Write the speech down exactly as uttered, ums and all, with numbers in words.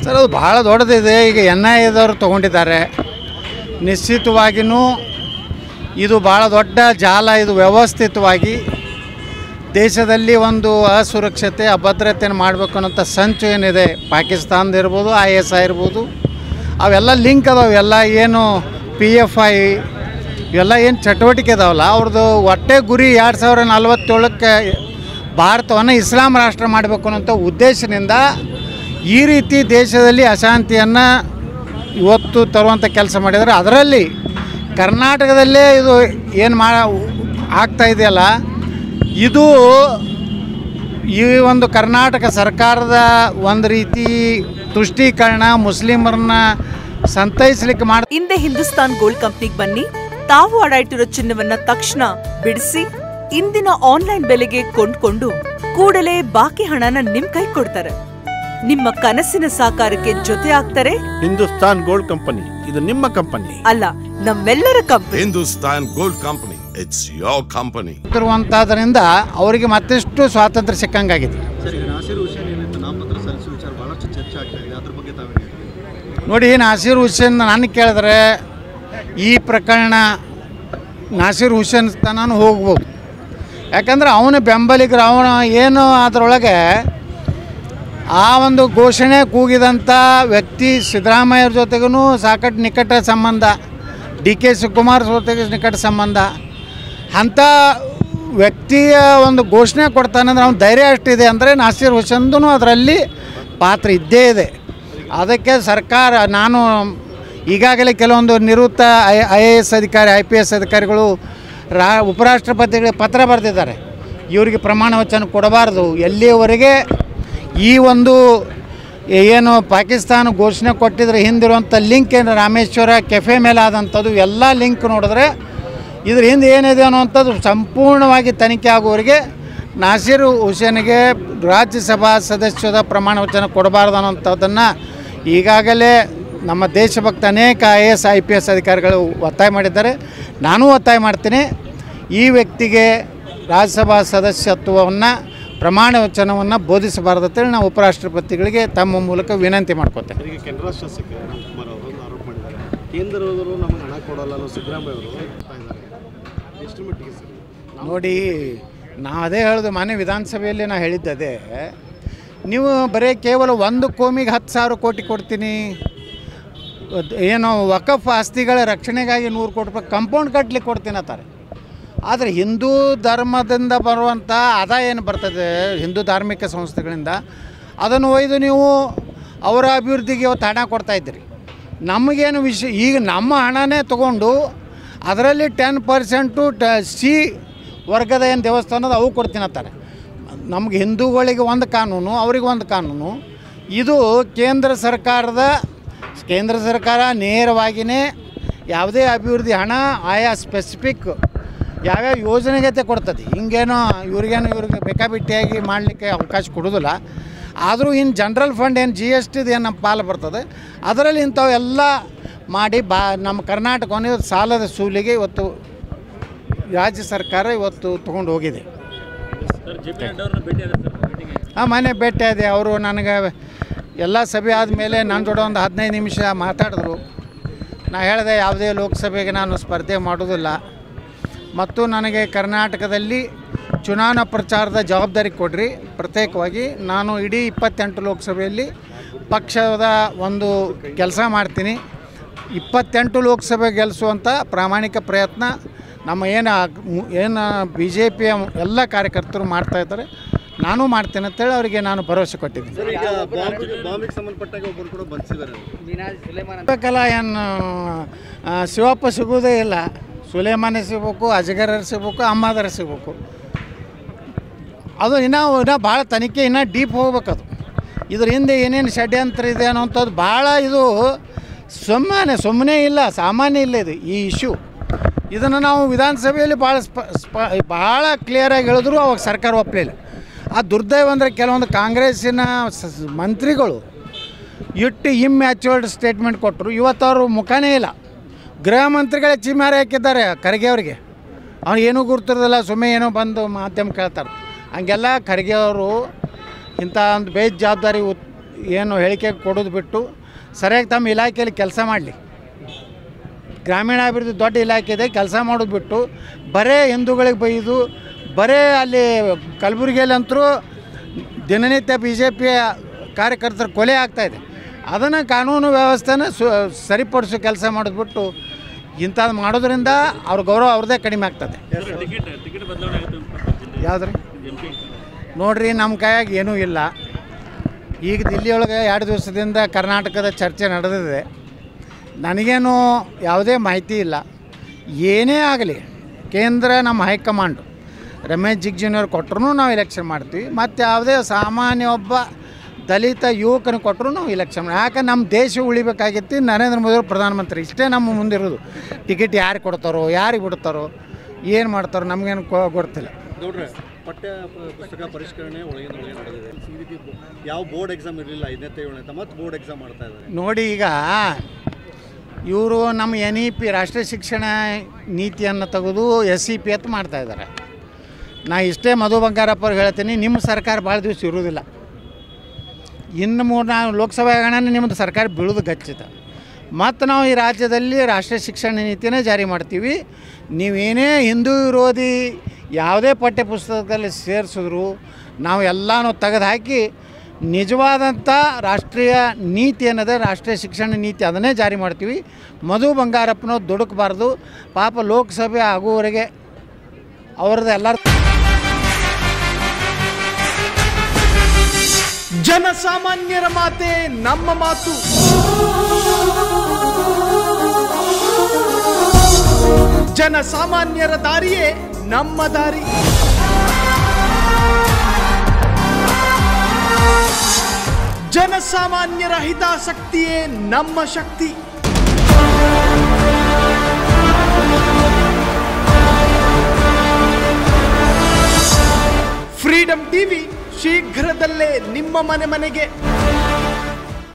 Sir ಅದು ಭಾಳ ದೊಡ್ಡದಿದೆ. ಈಗ ಎನ್ ಐ ಎದವರು ತೊಗೊಂಡಿದ್ದಾರೆ. ನಿಶ್ಚಿತವಾಗಿಯೂ ಇದು ಭಾಳ ದೊಡ್ಡ ಜಾಲ. ಇದು ವ್ಯವಸ್ಥಿತವಾಗಿ ದೇಶದಲ್ಲಿ ಒಂದು ಅಸುರಕ್ಷತೆ ಅಭದ್ರತೆಯನ್ನು ಮಾಡಬೇಕು ಅನ್ನೋಂಥ ಸಂಚು ಏನಿದೆ, ಪಾಕಿಸ್ತಾನದ ಇರ್ಬೋದು, ಐ ಎಸ್ ಐ ಇರ್ಬೋದು, ಅವೆಲ್ಲ ಲಿಂಕ್ ಅದಾವೆ. ಎಲ್ಲ ಏನು ಪಿ ಎಫ್ ಐ ಇವೆಲ್ಲ ಏನು ಚಟುವಟಿಕೆ ಇದಾವಲ್ಲ, ಅವ್ರದ್ದು ಒಟ್ಟೆ ಗುರಿ ಎರಡು ಸಾವಿರ ನಲ್ವತ್ತೇಳಕ್ಕೆ ಭಾರತವನ್ನು ಇಸ್ಲಾಂ ರಾಷ್ಟ್ರ ಮಾಡಬೇಕು ಅನ್ನೋಂಥ ಉದ್ದೇಶದಿಂದ ಈ ರೀತಿ ದೇಶದಲ್ಲಿ ಅಶಾಂತಿಯನ್ನು ಇವತ್ತು ತರುವಂಥ ಕೆಲಸ ಮಾಡಿದರೆ. ಅದರಲ್ಲಿ ಕರ್ನಾಟಕದಲ್ಲೇ ಇದು ಏನು ಮಾ ಆಗ್ತಾ ಇದೆಯಲ್ಲ, ಇದು ಈ ಒಂದು ಕರ್ನಾಟಕ ಸರ್ಕಾರದ ಒಂದು ರೀತಿ ತುಷ್ಟೀಕರಣ, ಮುಸ್ಲಿಮರನ್ನ ಸಂತೈಸಲಿಕ್ಕೆ ಮಾಡ. ಹಿಂದೆ ಹಿಂದೂಸ್ತಾನ್ ಗೋಲ್ಡ್ ಕಂಪ್ನಿಗೆ ಬನ್ನಿ. ತಾವು ಅಡ ಇಟ್ಟಿರೋ ಚಿನ್ನವನ್ನ ತಕ್ಷಣ ಬಿಡಿಸಿ ಇಂದಿನ ಆನ್ಲೈನ್ ಬೆಲೆಗೆ ಕೊಂಡ್ಕೊಂಡು ಕೂಡಲೇ ಬಾಕಿ ಹಣನ ನಿಮ್ ಕೈ ಕೊಡ್ತಾರೆ. ನಿಮ್ಮ ಕನಸಿನ ಸಾಕಾರಕ್ಕೆ ಜೊತೆ ಆಗ್ತಾರೆ. ಹಿಂದೂಸ್ತಾನ್ ಗೋಲ್ಡ್ ಕಂಪನಿ, ಇದು ನಿಮ್ಮ ಕಂಪನಿ ಅಲ್ಲ, ನಮ್ಮೆಲ್ಲರ company. Hindustan gold company, it's your company. ಇರುವಂತದ್ರಿಂದ ಅವರಿಗೆ ಮತ್ತಷ್ಟು ಸ್ವಾತಂತ್ರ್ಯ ಸಿಕ್ಕಂಗಾಗಿದೆ. ನೋಡಿ, ನಾಸೀರ್ ಹುಸೇನ್ ನಾನು ಕೇಳಿದ್ರೆ ಈ ಪ್ರಕರಣ ನಾಸೀರ್ ಹುಸೇನ್ ತನೂ ಹೋಗ್ಬೋದು. ಯಾಕಂದ್ರೆ ಅವನ ಬೆಂಬಲಿಗರು, ಅವನ ಏನು ಅದರೊಳಗೆ ಆ ಒಂದು ಘೋಷಣೆ ಕೂಗಿದಂಥ ವ್ಯಕ್ತಿ ಸಿದ್ದರಾಮಯ್ಯರ ಜೊತೆಗೂ ಸಾಕಷ್ಟು ನಿಕಟ ಸಂಬಂಧ, ಡಿ ಕೆ ಶಿವಕುಮಾರ್ ಜೊತೆಗೆ ನಿಕಟ ಸಂಬಂಧ. ಅಂಥ ವ್ಯಕ್ತಿಯ ಒಂದು ಘೋಷಣೆ ಕೊಡ್ತಾನಂದ್ರೆ ಅವ್ನ ಧೈರ್ಯ ಅಷ್ಟಿದೆ ಅಂದರೆ ನಾಸೀರ್ ಹುಸೇನ್ದು ಅದರಲ್ಲಿ ಪಾತ್ರ ಇದ್ದೇ ಇದೆ. ಅದಕ್ಕೆ ಸರ್ಕಾರ, ನಾನು ಈಗಾಗಲೇ ಕೆಲವೊಂದು ನಿವೃತ್ತ ಐ ಐ ಎ ಎಸ್ ಅಧಿಕಾರಿ, ಐ ಪಿ ಎಸ್ ಅಧಿಕಾರಿಗಳು ರಾ ಉಪರಾಷ್ಟ್ರಪತಿಗಳಿಗೆ ಪತ್ರ ಬರೆದಿದ್ದಾರೆ. ಇವರಿಗೆ ಪ್ರಮಾಣ ವಚನ ಕೊಡಬಾರ್ದು, ಎಲ್ಲಿಯವರೆಗೆ ಈ ಒಂದು ಏನು ಪಾಕಿಸ್ತಾನ ಘೋಷಣೆ ಕೊಟ್ಟಿದ್ರೆ ಹಿಂದಿರುವಂಥ ಲಿಂಕ್ ಏನು ರಾಮೇಶ್ವರ ಕೆಫೆ ಮೇಲೆ ಆದಂಥದ್ದು ಎಲ್ಲ ಲಿಂಕ್ ನೋಡಿದ್ರೆ ಇದ್ರ ಹಿಂದೆ ಏನಿದೆ ಅನ್ನುವಂಥದ್ದು ಸಂಪೂರ್ಣವಾಗಿ ತನಿಖೆ ಆಗುವವರೆಗೆ ನಾಸೀರ್ ಹುಸೇನ್ಗೆ ರಾಜ್ಯಸಭಾ ಸದಸ್ಯದ ಪ್ರಮಾಣ ವಚನ ಕೊಡಬಾರ್ದು ಅನ್ನೋಂಥದ್ದನ್ನು ಈಗಾಗಲೇ ನಮ್ಮ ದೇಶಭಕ್ತ ಅನೇಕ I A S I P S ಅಧಿಕಾರಿಗಳು ಒತ್ತಾಯ ಮಾಡಿದ್ದಾರೆ. ನಾನೂ ಒತ್ತಾಯ ಮಾಡ್ತೀನಿ, ಈ ವ್ಯಕ್ತಿಗೆ ರಾಜ್ಯಸಭಾ ಸದಸ್ಯತ್ವವನ್ನು ಪ್ರಮಾಣ ವಚನವನ್ನು ಬೋಧಿಸಬಾರ್ದು ಅಂತೇಳಿ ನಾವು ಉಪರಾಷ್ಟ್ರಪತಿಗಳಿಗೆ ತಮ್ಮ ಮೂಲಕ ವಿನಂತಿ ಮಾಡ್ಕೋತೇನೆ. ಈಗ ಕೇಂದ್ರ ಶಾಸಕ ರಾಜ್ಕುಮಾರ್ ಅವರು ಆರೋಪ ಮಾಡಿದ್ದಾರೆ, ಕೇಂದ್ರದವರು ನಮಗೆ ಹಣ ಕೊಡಲ್ಲ ಅನ್ನೋ ಸಿದ್ದರಾಮಯ್ಯ ಅವರು ಎಷ್ಟು ಮಟ್ಟಿಗೆ ಸರ್? ನೋಡಿ, ನಾವು ಅದೇ ಹೇಳೋದು, ಮಾನ್ಯ ವಿಧಾನಸಭೆಯಲ್ಲಿ ನಾನು ಹೇಳಿದ್ದದೇ, ನೀವು ಬರೀ ಕೇವಲ ಒಂದು ಕೋಮಿಗೆ ಹತ್ತು ಸಾವಿರ ಕೋಟಿ ಕೊಡ್ತೀನಿ, ಏನೋ ವಕಫ್ ಆಸ್ತಿಗಳ ರಕ್ಷಣೆಗಾಗಿ ನೂರು ಕೋಟಿ ರೂಪಾಯಿ ಕಂಪೌಂಡ್ ಕಟ್ಟಲಿಕ್ಕೆ ಕೊಡ್ತೀನಿ ಅಂತಾರೆ. ಆದರೆ ಹಿಂದೂ ಧರ್ಮದಿಂದ ಬರುವಂಥ ಆದಾಯ ಏನು ಬರ್ತದೆ ಹಿಂದೂ ಧಾರ್ಮಿಕ ಸಂಸ್ಥೆಗಳಿಂದ, ಅದನ್ನು ಒಯ್ದು ನೀವು ಅವರ ಅಭಿವೃದ್ಧಿಗೆ ಇವತ್ತು ಹಣ ಕೊಡ್ತಾಯಿದ್ದೀರಿ. ನಮಗೇನು ವಿಷಯ, ಈಗ ನಮ್ಮ ಹಣನೇ ತೊಗೊಂಡು ಅದರಲ್ಲಿ ಟೆನ್ ಪರ್ಸೆಂಟು ಟ ಸಿ ವರ್ಗದ ಏನು ದೇವಸ್ಥಾನದ ಅವು ಕೊಡ್ತೀನಿ ಅಂತಾರೆ. ನಮ್ಗೆ ಹಿಂದೂಗಳಿಗೆ ಒಂದು ಕಾನೂನು, ಅವ್ರಿಗೆ ಒಂದು ಕಾನೂನು. ಇದು ಕೇಂದ್ರ ಸರ್ಕಾರದ ಕೇಂದ್ರ ಸರ್ಕಾರ ನೇರವಾಗಿಯೇ ಯಾವುದೇ ಅಭಿವೃದ್ಧಿ ಹಣ ಆಯಾ ಸ್ಪೆಸಿಫಿಕ್ ಯಾವ್ಯಾವ ಯೋಜನೆಗತೆ ಕೊಡ್ತದೆ. ಹಿಂಗೇನೋ ಇವ್ರಿಗೇನು ಇವ್ರಿಗೆ ಬೇಕಾಬಿಟ್ಟಿಯಾಗಿ ಮಾಡಲಿಕ್ಕೆ ಅವಕಾಶ ಕೊಡೋದಿಲ್ಲ. ಆದರೂ ಇನ್ನು ಜನ್ರಲ್ ಫಂಡ್ ಏನು ಜಿ ಎಸ್ ಟಿದು ಏನು ನಮ್ಮ ಪಾಲು ಬರ್ತದೆ, ಅದರಲ್ಲಿ ಇಂಥವೆಲ್ಲ ಮಾಡಿ ಬಾ ನಮ್ಮ ಕರ್ನಾಟಕವನ್ನು ಇವತ್ತು ಸಾಲದ ಸೂಲಿಗೆ ಇವತ್ತು ರಾಜ್ಯ ಸರ್ಕಾರ ಇವತ್ತು ತೊಗೊಂಡು ಹೋಗಿದೆ. ಹಾಂ, ಮನೆ ಭೇಟಿಯಾದೆ. ಅವರು ನನಗೆ ಎಲ್ಲ ಸಭೆ ಆದಮೇಲೆ ನನ್ನ ಜೋಡ ಒಂದು ಹದಿನೈದು ನಿಮಿಷ ಮಾತಾಡಿದ್ರು. ನಾ ಹೇಳಿದೆ, ಯಾವುದೇ ಲೋಕಸಭೆಗೆ ನಾನು ಸ್ಪರ್ಧೆ ಮಾಡೋದಿಲ್ಲ ಮತ್ತು ನನಗೆ ಕರ್ನಾಟಕದಲ್ಲಿ ಚುನಾವಣಾ ಪ್ರಚಾರದ ಜವಾಬ್ದಾರಿ ಕೊಡ್ರಿ ಪ್ರತ್ಯೇಕವಾಗಿ. ನಾನು ಇಡೀ ಇಪ್ಪತ್ತೆಂಟು ಲೋಕಸಭೆಯಲ್ಲಿ ಪಕ್ಷದ ಒಂದು ಕೆಲಸ ಮಾಡ್ತೀನಿ. ಇಪ್ಪತ್ತೆಂಟು ಲೋಕಸಭೆ ಗೆಲ್ಲಿಸುವಂಥ ಪ್ರಾಮಾಣಿಕ ಪ್ರಯತ್ನ ನಮ್ಮ ಏನು ಏನು ಬಿ ಜೆ ಪಿಯ ಎಲ್ಲ ಕಾರ್ಯಕರ್ತರು ಮಾಡ್ತಾಯಿದ್ದಾರೆ, ನಾನು ಮಾಡ್ತೇನೆ ಅಂತೇಳಿ ಅವರಿಗೆ ನಾನು ಭರವಸೆ ಕೊಟ್ಟಿದ್ದೀನಿ. ಬೇಕಲ್ಲ, ಏನು ಶಿವಪ್ಪ ಸಿಗೋದೇ ಇಲ್ಲ. ಸುಲೇಮಾನೆ ಸಿಗಬೇಕು, ಅಜಗರ ಸಿಗಬೇಕು, ಅಮ್ಮಾದರ ಸಿಗಬೇಕು. ಅದು ಇನ್ನೂ ಇನ್ನೂ ಭಾಳ ತನಿಖೆ ಇನ್ನೂ ಡೀಪ್ ಹೋಗ್ಬೇಕದು. ಇದ್ರ ಹಿಂದೆ ಏನೇನು ಷಡ್ಯಂತ್ರ ಇದೆ ಅನ್ನೋಂಥದ್ದು ಭಾಳ, ಇದು ಸುಮ್ಮನೆ ಸುಮ್ಮನೆ ಇಲ್ಲ, ಸಾಮಾನ್ಯ ಇಲ್ಲ ಇದು ಈ ಇಶ್ಯೂ. ಇದನ್ನು ನಾವು ವಿಧಾನಸಭೆಯಲ್ಲಿ ಭಾಳ ಸ್ಪ ಸ್ಪ ಭಾಳ ಕ್ಲಿಯರಾಗಿ ಹೇಳಿದ್ರು ಅವಾಗ ಸರ್ಕಾರ ಒಪ್ಪಲಿಲ್ಲ. ಆ ದುರ್ದೈವ ಅಂದರೆ ಕೆಲವೊಂದು ಕಾಂಗ್ರೆಸ್ಸಿನ ಮಂತ್ರಿಗಳು ಇಟ್ಟು ಇಮ್ಯಾಚುರ್ಡ್ ಸ್ಟೇಟ್ಮೆಂಟ್ ಕೊಟ್ಟರು. ಇವತ್ತು ಅವರು ಮುಖನೇ ಇಲ್ಲ. ಗೃಹ ಮಂತ್ರಿಗಳೇ ಚಿಮ್ಮಾರಿ ಹಾಕಿದ್ದಾರೆ ಖರ್ಗೆ ಅವರಿಗೆ. ಅವ್ನು ಏನೂ ಗುರ್ತಿರೋದಿಲ್ಲ, ಸುಮ್ಮನೆ ಏನೋ ಬಂದು ಮಾಧ್ಯಮ ಕೇಳ್ತಾರೆ. ಹಂಗೆಲ್ಲ ಖರ್ಗೆ ಅವರು ಇಂಥ ಒಂದು ಬೇಜವಾಬ್ದಾರಿ ಏನು ಹೇಳಿಕೆ ಕೊಡೋದು ಬಿಟ್ಟು ಸರಿಯಾಗಿ ತಮ್ಮ ಇಲಾಖೆಯಲ್ಲಿ ಕೆಲಸ ಮಾಡಲಿ. ಗ್ರಾಮೀಣಾಭಿವೃದ್ಧಿ ದೊಡ್ಡ ಇಲಾಖೆ ಇದೆ, ಕೆಲಸ ಮಾಡೋದು ಬಿಟ್ಟು ಬರೇ ಹಿಂದೂಗಳಿಗೆ ಬೈದು ಬರೇ ಅಲ್ಲಿ ಕಲಬುರಗಿಯಲ್ಲಂತರೂ ದಿನನಿತ್ಯ ಬಿ ಜೆ ಪಿಯ ಕಾರ್ಯಕರ್ತರ ಕೊಲೆ ಆಗ್ತಾಯಿದೆ. ಅದನ್ನು ಕಾನೂನು ವ್ಯವಸ್ಥೆನ ಸು ಸರಿಪಡಿಸೋ ಕೆಲಸ ಮಾಡೋದು ಬಿಟ್ಟು ಇಂಥದ್ದು ಮಾಡೋದ್ರಿಂದ ಅವ್ರ ಗೌರವ ಅವ್ರದ್ದೇ ಕಡಿಮೆ ಆಗ್ತದೆ. ಯಾವ್ದು ರೀ ನೋಡಿರಿ, ನಮ್ಮ ಕೈಯಾಗ ಏನೂ ಇಲ್ಲ. ಈಗ ದಿಲ್ಲಿಯೊಳಗೆ ಎರಡು ದಿವಸದಿಂದ ಕರ್ನಾಟಕದ ಚರ್ಚೆ ನಡೆದಿದೆ. ನನಗೇನು ಯಾವುದೇ ಮಾಹಿತಿ ಇಲ್ಲ. ಏನೇ ಆಗಲಿ ಕೇಂದ್ರ ನಮ್ಮ ಹೈಕಮಾಂಡು ರಮೇಶ್ ಜಿಗಜಿಣಗಿ ಕೊಟ್ಟರು ನಾವು ಎಲೆಕ್ಷನ್ ಮಾಡ್ತೀವಿ. ಮತ್ತು ಯಾವುದೇ ಸಾಮಾನ್ಯ ಒಬ್ಬ ದಲಿತ ಯುವಕನ ಕೊಟ್ಟರು ನಾವು ಎಲೆಕ್ಷನ್ ಮಾಡಿ. ಯಾಕೆ ನಮ್ಮ ದೇಶ ಉಳಿಬೇಕಾಗಿತ್ತು. ನರೇಂದ್ರ ಮೋದಿ ಅವರು ಪ್ರಧಾನಮಂತ್ರಿ, ಇಷ್ಟೇ ನಮ್ಮ ಮುಂದಿರೋದು. ಟಿಕೆಟ್ ಯಾರು ಕೊಡ್ತಾರೋ, ಯಾರಿಗೆ ಬಿಡ್ತಾರೋ, ಏನು ಮಾಡ್ತಾರೋ ನಮಗೇನು ಗೊತ್ತಿಲ್ಲ. ನೋಡ್ರಿ, ಪಠ್ಯ ಪುಸ್ತಕ ಪರಿಷ್ಕರಣೆ ಒಳಗಿನ ಒಳಗೆ ನಡೆದಿದೆ. ಈ ರೀತಿ ಯಾವ ಬೋರ್ಡ್ ಎಕ್ಸಾಮ್ ಇರಲಿಲ್ಲ, ಐದನೇ ಏಳನೇ ಮತ್ತು ಬೋರ್ಡ್ ಎಕ್ಸಾಮ್ ಮಾಡ್ತಾ ಇದ್ದಾರೆ. ನೋಡಿ, ಈಗ ಇವರು ನಮ್ಮ ಎನ್ ಇ ಪಿ ರಾಷ್ಟ್ರೀಯ ಶಿಕ್ಷಣ ನೀತಿಯನ್ನು ತೆಗೆದು ಎಸ್ ಸಿ ಪಿ ಅಂತ ಮಾಡ್ತಾಯಿದ್ದಾರೆ. ನಾ ಇಷ್ಟೇ ಮಧು ಬಂಗಾರಪ್ಪ ಅವ್ರಿಗೆ ಹೇಳ್ತೀನಿ, ನಿಮ್ಮ ಸರ್ಕಾರ ಭಾಳ ದಿವಸ ಇರೋದಿಲ್ಲ. ಇನ್ನು ಮೂರು ನಾಲ್ಕು ಲೋಕಸಭಾ ಹಗರಣ ನಿಮ್ಮದು ಸರ್ಕಾರ ಬೀಳೋದು ಖಚಿತ. ಮತ್ತು ನಾವು ಈ ರಾಜ್ಯದಲ್ಲಿ ರಾಷ್ಟ್ರೀಯ ಶಿಕ್ಷಣ ನೀತಿನೇ ಜಾರಿ ಮಾಡ್ತೀವಿ. ನೀವೇನೇ ಹಿಂದೂ ವಿರೋಧಿ ಯಾವುದೇ ಪಠ್ಯ ಪುಸ್ತಕದಲ್ಲಿ ಸೇರಿಸಿದ್ರು ನಾವು ಎಲ್ಲನೂ ತೆಗೆದು ಹಾಕಿ ನಿಜವಾದಂಥ ರಾಷ್ಟ್ರೀಯ ನೀತಿ ಅನ್ನೋದೇ ರಾಷ್ಟ್ರೀಯ ಶಿಕ್ಷಣ ನೀತಿ, ಅದನ್ನೇ ಜಾರಿ ಮಾಡ್ತೀವಿ. ಮಧು ಬಂಗಾರಪ್ಪನೋ ದುಡುಕಬಾರ್ದು. ಪಾಪ ಲೋಕಸಭೆ ಆಗುವವರೆಗೆ ಅವ್ರದ್ದು ಎಲ್ಲರ ಜನಸಾಮಾನ್ಯರ ಮಾತೆ ನಮ್ಮ ಮಾತು. ಜನಸಾಮಾನ್ಯರ ದಾರಿಯೇ ನಮ್ಮ ದಾರಿ. ಜನಸಾಮಾನ್ಯರ ಹಿತಾಸಕ್ತಿಯೇ ನಮ್ಮ ಶಕ್ತಿ. ಫ್ರೀಡಂ ಟಿವಿ ಶೀಘ್ರದಲ್ಲೇ ನಿಮ್ಮ ಮನೆ ಮನೆಗೆ.